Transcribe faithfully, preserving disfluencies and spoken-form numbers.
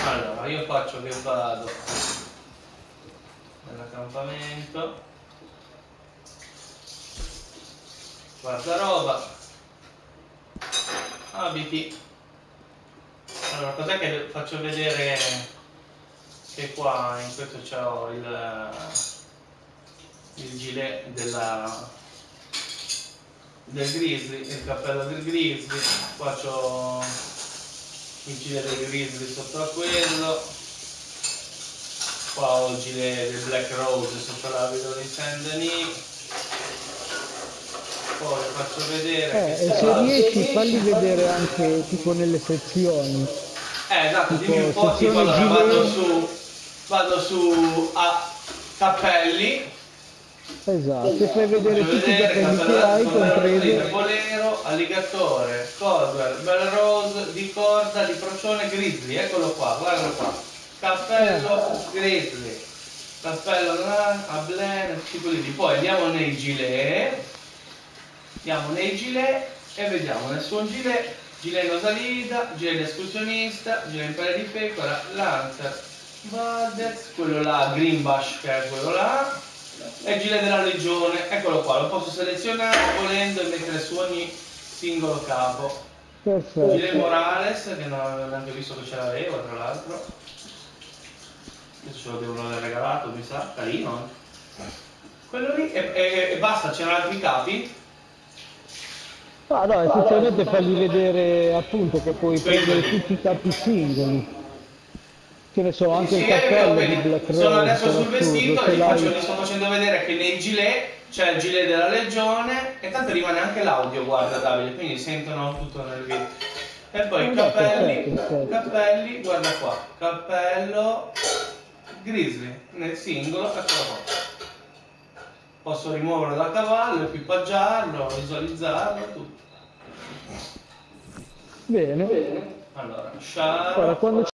Allora, io faccio che vado nell'accampamento, guardaroba, abiti. Allora, cos'è che faccio vedere che qua in questo c'ho il, il gilet della, del grizzly, il cappello del grizzly, qua c'ho il gilet del grizzly sotto a quello, qua ho il gilet del Black Rose sotto l'abito di Saint Denis. Poi faccio vedere Eh, che e se se riesci falli vedere anche tipo nelle sezioni, eh esatto, dimmi un tipo po', tipo sezione allora vado gilet, su vado su a cappelli, esatto, e fai vedere faccio tutti i vedere capelli che cappello hai, sombrero da compreso, riga, bolero, alligatore, Coswell, Bell Rose, di corda, di procione, grizzly, eccolo qua, guardalo qua, eh, cappello grizzly, cappello a blend, tipo lì. Poi andiamo nei gilet, andiamo nei gilet e vediamo nel suo gilet, gilet nosalida, gilet escursionista, gilet in pelle di pecora, Lancer, Valdez, quello là, Greenbush che è quello là, e il gilet della legione, eccolo qua, lo posso selezionare volendo e mettere su ogni singolo capo. Gilet perfetto. Morales, che non avevo neanche visto che ce l'avevo tra l'altro, adesso ce lo devono aver regalato, mi sa, carino. eh. Quello lì e, e- e basta, c'erano altri capi? Ah, no, essenzialmente fargli vedere appunto che puoi prendere Singoli. tutti i capi singoli, che ne so, Sì, anche il sì, eh, io cappello di vedi, Black sono Rose adesso per sul assurdo, vestito se e gli, faccio, l'hai, gli sto facendo vedere che nei gilet c'è il gilet della legione e tanto rimane anche l'audio, guarda Davide, quindi sentono tutto nel video. E poi i eh, no, perfetto, cappelli, perfetto. cappelli, guarda qua, cappello grizzly nel singolo, eccolo qua. Posso rimuoverlo dal cavallo, equipaggiarlo, visualizzarlo, tutto. Bene. Allora, Ora, sciaro. quando